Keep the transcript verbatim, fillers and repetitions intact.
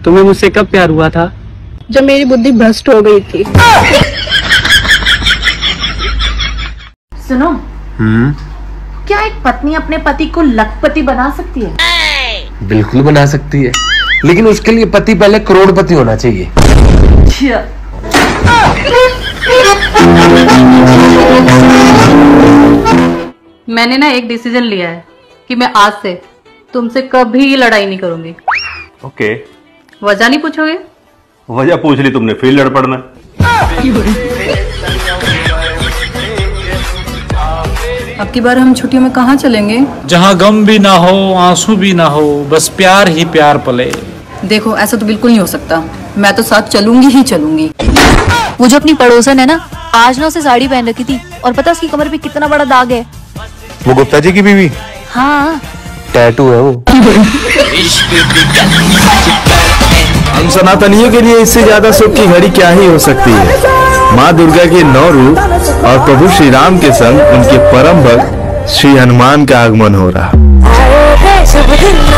तुम्हें मुझसे कब प्यार हुआ था? जब मेरी बुद्धि भ्रष्ट हो गई थी। सुनो, हम्म क्या एक पत्नी अपने पति को लखपति बना सकती है? बिल्कुल बना सकती है, लेकिन उसके लिए पति पहले करोड़पति होना चाहिए। मैंने ना एक डिसीजन लिया है कि मैं आज से तुमसे कभी लड़ाई नहीं करूंगी। ओके। वजह नहीं पूछोगे? वजह पूछ ली तुमने, फिर लड़ पड़ना। अब की बार हम छुट्टियों में कहाँ चलेंगे? जहाँ गम भी ना हो, आंसू भी ना हो, बस प्यार ही प्यार पले। देखो ऐसा तो बिल्कुल नहीं हो सकता, मैं तो साथ चलूंगी ही चलूंगी। वो जो अपनी पड़ोसन है ना, आज ना उसे साड़ी पहन रखी थी और पता उसकी कमर पे कितना बड़ा दाग है। वो गुप्ता जी की बीवी? हाँ, टैटू है वो। हम सनातनियों के लिए इससे ज्यादा सुख की घड़ी क्या ही हो सकती है। माँ दुर्गा के नौ रूप और प्रभु श्री राम के संग उनके परम भक्त श्री हनुमान का आगमन हो रहा।